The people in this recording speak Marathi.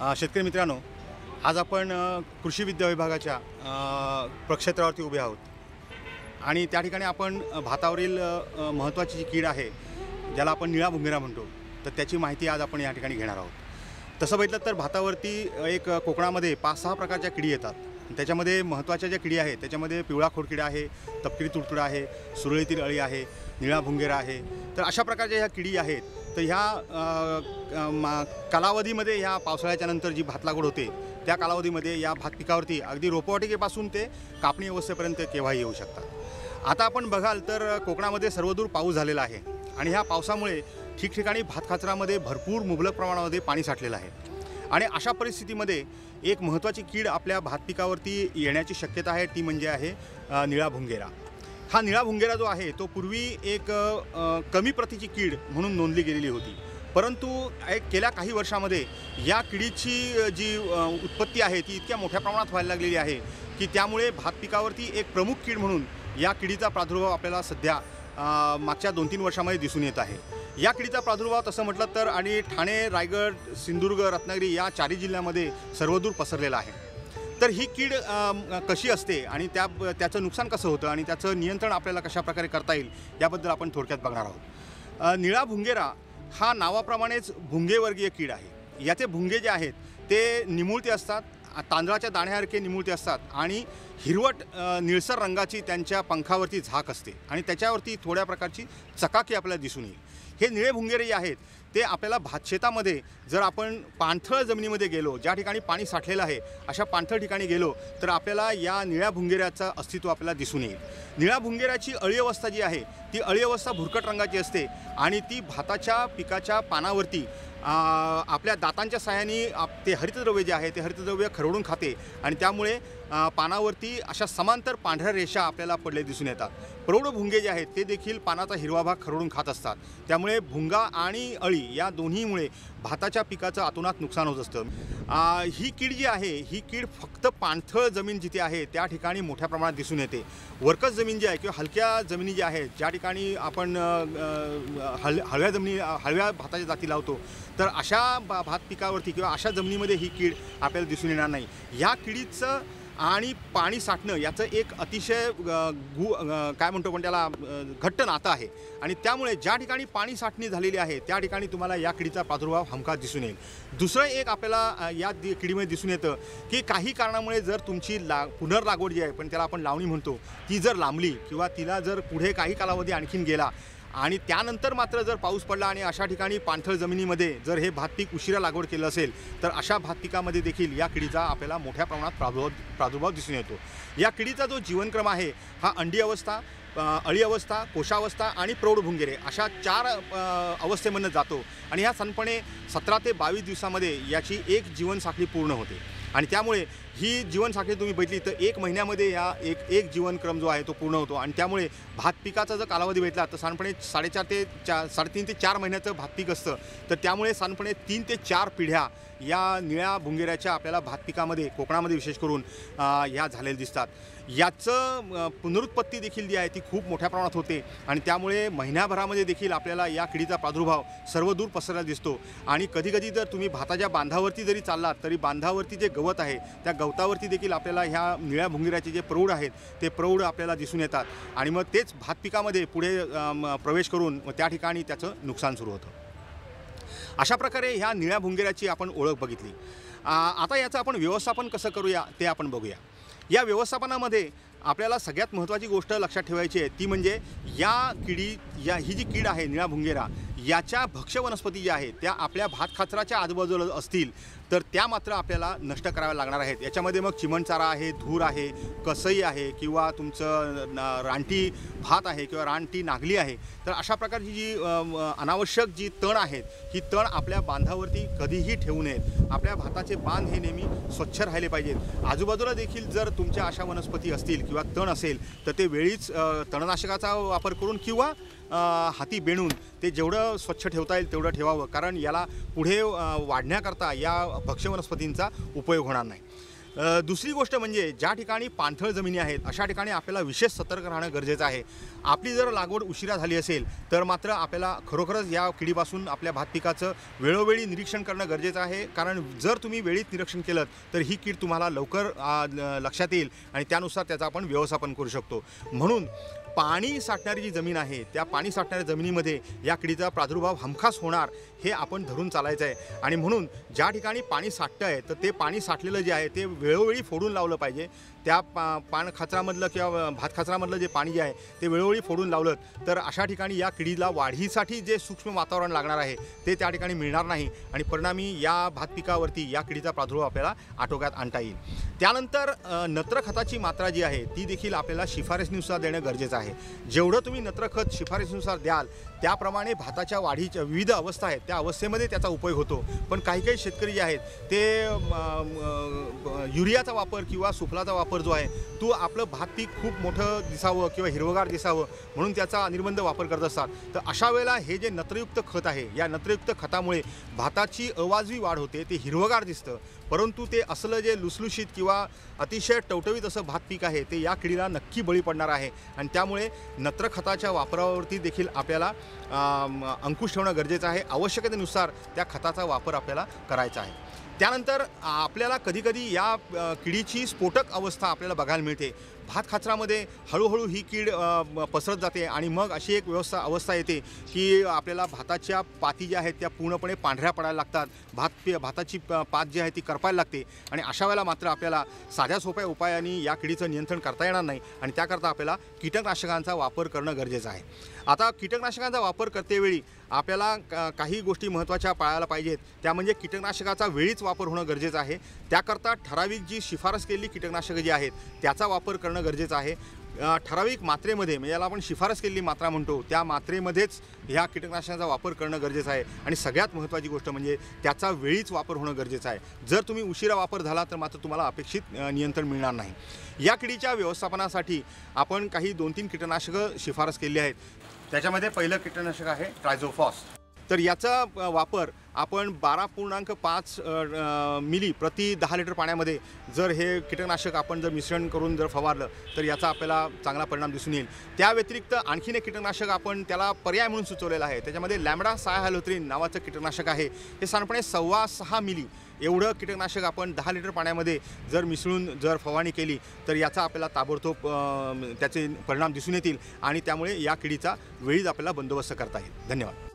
शेतकरी मित्रांनो, आज आपण कृषी विद्या विभागाच्या प्रक्षेत्रावरती उभे आहोत आणि त्या ठिकाणी आपण भातावरील महत्त्वाची जी कीड आहे ज्याला आपण निळा भुंगेरा म्हणतो, तर त्याची माहिती आज आपण या ठिकाणी घेणार आहोत। तसं बघितलं तर भातावरती एक कोकणामध्ये 5-6 प्रकारच्या किडी येतात। त्याच्यामध्ये महत्त्वाच्या ज्या किडी आहेत त्याच्यामध्ये पिवळा खोडकिडा आहे, तपकिरी तुडतुडा आहे, सुरळीतील अळी आहे, निळा भुंगेरा आहे। तर अशा प्रकारच्या ह्या किडी आहेत। तर ह्या कालावधीमध्ये ह्या पावसाळ्याच्या नंतर जी भात लागवड होते त्या कालावधीमध्ये या भात पिकावरती अगदी रोपवाटिकेपासून ते कापणी अवस्थेपर्यंत केव्हाही येऊ शकतात। आता आपण बघाल तर कोकणामध्ये सर्वदूर पाऊस झालेला आहे आणि ह्या पावसामुळे ठिकठिकाणी भातखाचरामध्ये भरपूर मुबलक प्रमाणामध्ये पाणी साठलेलं आहे आणि अशा परिस्थितीमध्ये एक महत्त्वाची कीड आपल्या भात पिकावरती येण्याची शक्यता आहे, ती म्हणजे आहे निळा भुंगेरा। हा निळा भुंगेरा जो आहे तो पूर्वी एक कमी प्रतीची कीड म्हणून नोंदली गेलेली होती, परंतु गेल्या काही वर्षामध्ये या किडीची जी उत्पत्ती आहे ती इतक्या मोठ्या प्रमाणात व्हायला लागलेली आहे की त्यामुळे भात पिकावरती एक प्रमुख कीड म्हणून या किडीचा प्रादुर्भाव आपल्याला सध्या मागच्या 2-3 वर्षांमध्ये दिसून येत आहे। या किडीचा प्रादुर्भाव तसं म्हटलं तर आणि ठाणे, रायगड, सिंधुदुर्ग, रत्नागिरी या 4 जिल्ह्यांमध्ये सर्वदूर पसरलेला आहे। तर ही कीड कशी असते आणि त्याचं नुकसान कसं होतं आणि त्याचं नियंत्रण आपल्याला कशाप्रकारे करता येईल याबद्दल आपण थोडक्यात बघणार आहोत। निळा भुंगेरा हा नावाप्रमाणेच भुंगेवर्गीय कीड आहे। याचे भुंगे जे आहेत ते निमुळते असतात, तांदळाच्या दाण्यासारखे निमुळते असतात आणि हिरवट निळसर रंगाची त्यांच्या पंखावरती झाक असते आणि त्याच्यावरती थोड्या प्रकारची चकाकी आपल्याला दिसून येईल। हे निळे भुंगेरे जे आहेत ते आपल्याला भातशेतामध्ये जर आपण पाणथळ जमिनीमध्ये गेलो, ज्या ठिकाणी पाणी साठलेलं आहे अशा पाणथळ ठिकाणी गेलो तर आपल्याला या निळ्या भुंगेऱ्याचं अस्तित्व आपल्याला दिसून येईल। निळ्या भुंगेऱ्याची अळी अवस्था जी आहे ती अळी अवस्था भुरकट रंगाची असते आणि ती भाताच्या पिकाच्या पानावरती आपल्या दातांच्या सहाय्याने ते हरितद्रव्य जे आहे ते हरितद्रव्य खरवडून खाते आणि त्यामुळे पानावरती अशा समांतर पांढऱ्या रेषा आपल्याला पडले दिसून येतात। प्रौढ भुंगे जे आहेत ते देखील पानाचा हिरवा भाग खरवडून खात असतात, त्यामुळे भुंगा आणि अळी या दोन्हीमुळे भाताच्या पिकाचं आतोनात नुकसान होत असतं। ही कीड जी आहे ही कीड फक्त पाणथळ जमीन जिथे आहे त्या ठिकाणी मोठ्या प्रमाणात दिसून येते। वरकस जमीन जी आहे किंवा हलक्या जमिनी ज्या आहेत ज्या ठिकाणी आपण हळव्या भाताच्या जाती लावतो तर अशा भात पिकावरती किंवा अशा जमिनीमध्ये ही कीड आपल्याला दिसून येणार नाही। या किडीचं आणि पाणी साठणं याचं एक अतिशय काय म्हणतो आपण त्याला घट्ट नातं आहे आणि त्यामुळे ज्या ठिकाणी पाणी साठणी झालेली आहे त्या ठिकाणी तुम्हाला या किडीचा प्रादुर्भाव हमखास दिसून येईल। दुसरं एक आपल्याला या किडीमध्ये दिसून येतं की काही कारणामुळे जर तुमची पुनर्लागवड जी आहे पण त्याला आपण लावणी म्हणतो ती जर लांबली किंवा तिला जर पुढे काही कालावधी आणखीन गेला आणि त्यानंतर मात्र जर पाऊस पडला आणि अशा ठिकाणी पाणथळ जमिनीमध्ये जर हे भात पीक उशिरा लागवड केलं असेल तर अशा भात पिकामध्ये देखील या किडीचा आपल्याला मोठ्या प्रमाणात प्रादुर्भाव दिसून येतो। या किडीचा जो जीवनक्रम आहे हा अंडी अवस्था, अळी अवस्था, कोशावस्था आणि प्रौढ भुंगेरे अशा 4 अवस्थेमधून जातो आणि ह्या साधारणपणे 17 ते 22 दिवसामध्ये याची एक जीवनसाखळी पूर्ण होते आणि त्यामुळे ही जीवनसाखळी तुम्ही बघितली तर 1 महिन्यामध्ये या एक जीवनक्रम जो आहे तो पूर्ण होतो आणि त्यामुळे भात पिकाचा जर कालावधी भेटला तर साधारणपणे 3.5 ते 4 महिन्याचं भात पीक असतं, तर त्यामुळे साधारणपणे 3 ते 4 पिढ्या या निळ्या भुंगेऱ्याच्या आपल्याला भात पिकामध्ये कोकणामध्ये विशेष करून ह्या झालेल्या दिसतात। याचं पुनरुत्पत्ती देखील जी आहे ती खूप मोठ्या प्रमाणात होते आणि त्यामुळे महिन्याभरामध्ये देखील आपल्याला या किडीचा प्रादुर्भाव सर्वदूर पसरला दिसतो आणि कधीकधी जर तुम्ही भाताच्या बांधावरती जरी चाललात तरी बांधावरती जे गवत आहे त्या गवतावरती देखील आपल्याला ह्या निळ्या भुंगेऱ्याचे जे प्रौढ आहेत ते प्रौढ आपल्याला दिसून येतात आणि मग तेच भात पिकामध्ये पुढे प्रवेश करून त्या ठिकाणी त्याचं नुकसान सुरू होतं। अशा प्रकारे ह्या निळ्या भुंगेऱ्याची आपण ओळख बघितली। आता याचं आपण व्यवस्थापन कसं करूया ते आपण बघूया। या व्यवस्थापनामध्ये आपल्याला सगळ्यात महत्त्वाची गोष्ट लक्षात ठेवायची आहे ती म्हणजे ही जी कीड आहे निळा भुंगेरा याच्या भक्ष्य वनस्पती ज्या आहेत त्या आपल्या भातखाचराच्या आजूबाजूला असतील तर त्या मात्र आपल्याला नष्ट कराव्या लागणार आहेत। याच्यामध्ये मग चिमणचारा आहे, धूर आहे, कसई आहे किंवा तुमचं रानटी भात आहे किंवा रानटी नागली आहे, तर अशा प्रकारची जी अनावश्यक जी तण आहेत ही तण आपल्या बांधावरती कधीही ठेवू नयेत। आपल्या भाताचे बांध हे नेहमी स्वच्छ राहिले पाहिजेत। आजूबाजूला देखील जर तुमच्या अशा वनस्पती असतील किंवा तण असेल तर ते वेळीच तणनाशकाचा वापर करून किंवा हाती बेणून ते जेवढं स्वच्छ ठेवता येईल तेवढं ठेवावं, कारण याला पुढे वाढण्याकरता या भक्ष्य वनस्पतींचा उपयोग होणार नाही। दुसरी गोष्ट म्हणजे ज्या ठिकाणी पाणथळ जमिनी आहेत अशा ठिकाणी आपल्याला विशेष सतर्क राहणं गरजेचं आहे। आपली जर लागवड उशिरा झाली असेल तर मात्र आपल्याला खरोखरच या किडीपासून आपल्या भात पिकाचं वेळोवेळी निरीक्षण करणं गरजेचं आहे, कारण जर तुम्ही वेळीच निरीक्षण केलं तर ही कीड तुम्हाला लवकर लक्षात येईल आणि त्यानुसार त्याचा आपण व्यवस्थापन करू शकतो। म्हणून पाणी साठणारी जी जमीन आहे त्या पाणी साठणाऱ्या जमिनीमध्ये या किडीचा प्रादुर्भाव हमखास होणार हे आपण धरून चालायचं आहे। आणि म्हणून ज्या ठिकाणी पाणी साठतं आहे तर ते पाणी साठलेलं जे आहे ते वेळोवेळी फोडून लावलं पाहिजे। त्या पान खाचरामधलं किंवा भात खाचरामधलं जे पाणी जे आहे ते वेळोवेळी फोडून लावलं तर अशा ठिकाणी या किडीला वाढीसाठी जे सूक्ष्म वातावरण लागणार आहे ते त्या ठिकाणी मिळणार नाही आणि परिणामी या भात पिकावरती या किडीचा प्रादुर्भाव आपल्याला आटोक्यात आणता येईल। त्यानंतर नत्र खताची मात्रा जी आहे ती देखील आपल्याला शिफारसीनुसार देणं गरजेचं आहे। जेवढं तुम्ही नत्र खत शिफारसीनुसार द्याल त्याप्रमाणे भाताच्या वाढीच्या विविध अवस्था आहेत त्या अवस्थेमध्ये त्याचा उपयोग होतो। पण काही शेतकरी जे आहेत ते युरियाचा वापर किंवा सुफलाचा वापर जो आहे तो आपलं भात पीक खूप मोठं दिसावं किंवा हिरवगार दिसावं म्हणून त्याचा अनिर्बंध वापर करत असतात। तर अशा वेळेला हे जे नत्रयुक्त खत आहे या नत्रयुक्त खतामुळे भाताची अवाजवी वाढ होते, ते हिरवगार दिसतं, परंतु ते असलं जे लुसलुशीत किंवा अतिशय टवटवीत असं भात पीक आहे ते या किडीला नक्की बळी पडणार आहे। आणि त्यामुळे नत्र खताच्या वापरावरती देखील आपल्याला अंकुश ठेवणं गरजेचं आहे। आवश्यकतेनुसार त्या खताचा वापर आपल्याला करायचा आहे। त्यानंतर आपल्याला कधीकधी या किडीची स्फोटक अवस्था आपल्याला बघायला मिळते। भात खाचरामध्ये हळूहळू ही कीड पसरत जाते आणि मग अशी एक अवस्था येते की आपल्याला भाताच्या पाती ज्या आहेत त्या पूर्णपणे पांढऱ्या पडायला लागतात, भाताची पात जी आहे ती करपायला लागते आणि अशा वेळेला मात्र आपल्याला साध्या सोप्या उपायांनी या किडीचं नियंत्रण करता येणार नाही आणि त्याकरता आपल्याला कीटकनाशकांचा वापर करणं गरजेचं आहे। आता कीटकनाशकांचा वापर करतेवेळी आपल्याला काही गोष्टी महत्त्वाच्या पाळायला पाहिजेत, त्या म्हणजे कीटकनाशकाचा वेळीच वापर होणं गरजेचं आहे। त्याकरता ठराविक जी शिफारस केलेली कीटकनाशकं जी आहेत त्याचा वापर करणं गरजेचं आहे। ठराविक मात्रेमध्ये म्हणजे याला आपण शिफारस केलेली मात्रा म्हणतो त्या मात्रेमध्येच ह्या कीटकनाशकांचा वापर करणं गरजेचं आहे आणि सगळ्यात महत्त्वाची गोष्ट म्हणजे त्याचा वेळीच वापर होणं गरजेचं आहे। जर तुम्ही उशिरा वापर झाला तर मात्र तुम्हाला अपेक्षित नियंत्रण मिळणार नाही। या किडीच्या व्यवस्थापनासाठी आपण काही 2-3 कीटकनाशकं शिफारस केली आहेत। त्याच्यामध्ये पहिलं कीटकनाशक आहे ट्रायझोफॉस। तर याचा वापर आपण 12.5 मिली प्रति 10 लिटर पाण्यामध्ये जर हे कीटकनाशक आपण जर मिश्रण करून जर फवारलं तर याचा आपल्याला चांगला परिणाम दिसून येईल। त्या व्यतिरिक्त आणखीन एक कीटकनाशक आपण त्याला पर्याय म्हणून सुचवलेला आहे, त्याच्यामध्ये लॅम्बडा सायहॅलोथ्रिन नावाचं कीटकनाशक आहे। हे साधारणपणे 6.25 मिली एवढं कीटकनाशक आपण 10 लिटर पाण्यामध्ये जर मिसळून जर फवारणी केली तर याचा आपल्याला ताबडतोब त्याचे परिणाम दिसून येतील आणि त्यामुळे या किडीचा वेळीच आपल्याला बंदोबस्त करता येईल। धन्यवाद।